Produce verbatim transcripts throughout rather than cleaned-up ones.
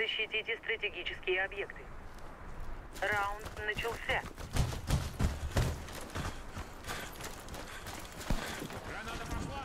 Защитите стратегические объекты. Раунд начался. Граната пошла!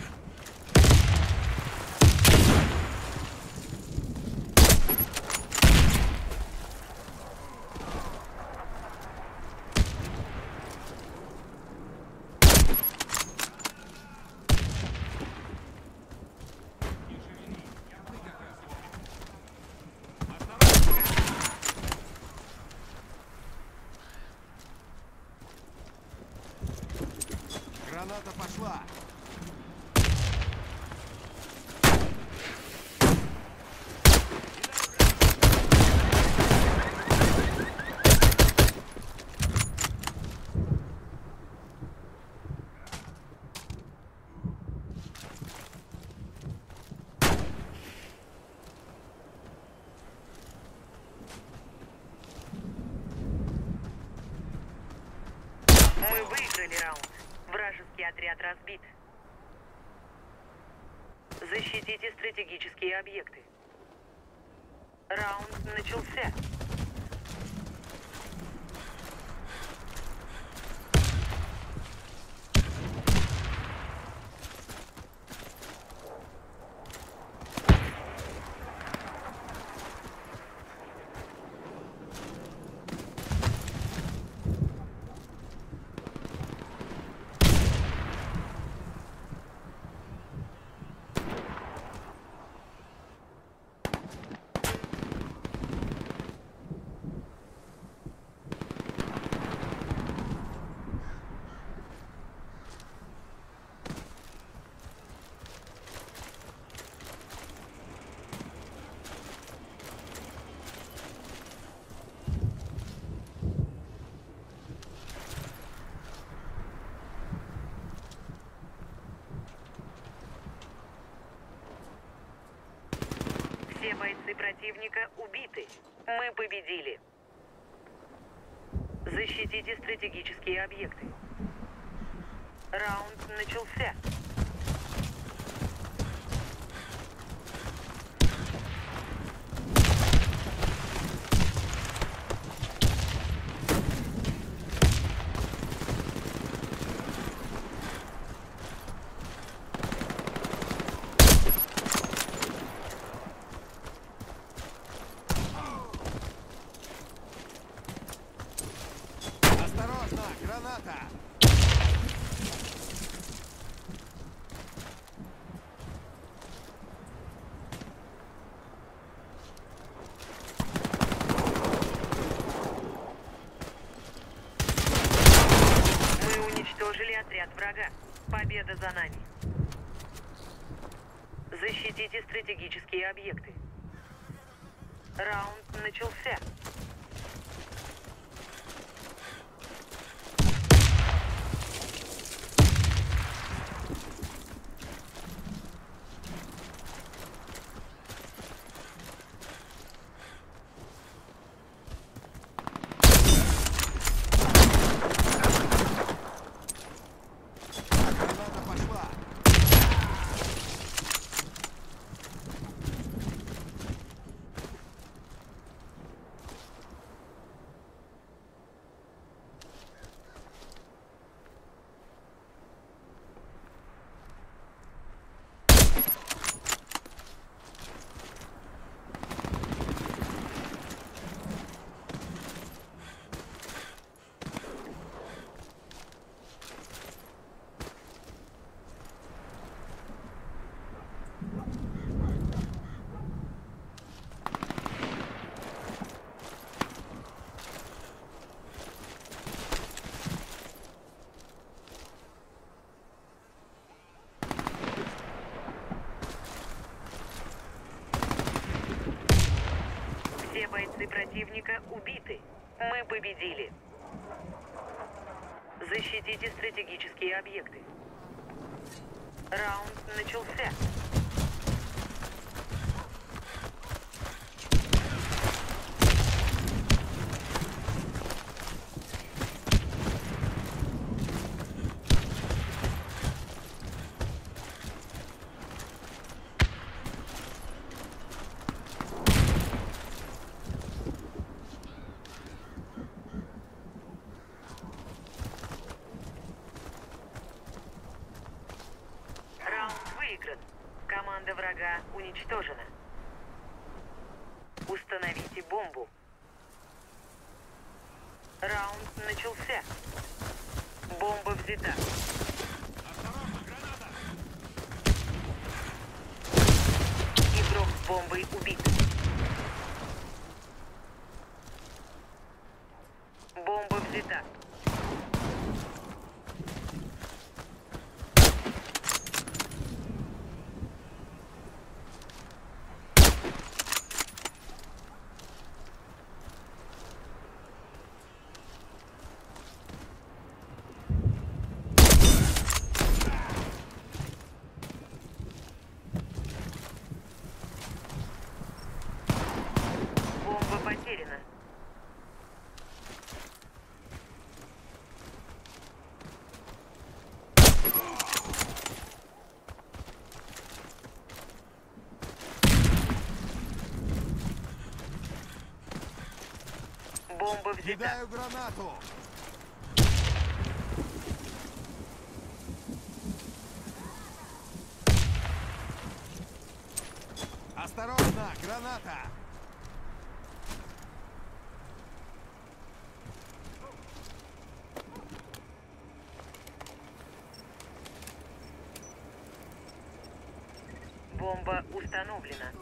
Граната пошла! Мы выиграли раунд. Вражеский отряд разбит. Защитите стратегические объекты. Раунд начался. Все бойцы противника убиты. Мы победили. Защитите стратегические объекты. Раунд начался. Осторожно! Граната! Мы уничтожили отряд врага. Победа за нами. Защитите стратегические объекты. Раунд начался. Граната пошла! Все бойцы противника убиты. Мы победили. Защитите стратегические объекты. Раунд начался. уничтожен. Команда врага уничтожена. Установите бомбу. Раунд начался. Бомба взята. Осторожно, граната! Игрок с бомбой убит. Бомба взята. Бомба потеряна. Бомба взята. Кидаю гранату! Осторожно, граната! Бомба установлена.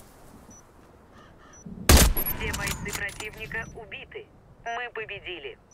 Все бойцы противника убиты. Мы победили.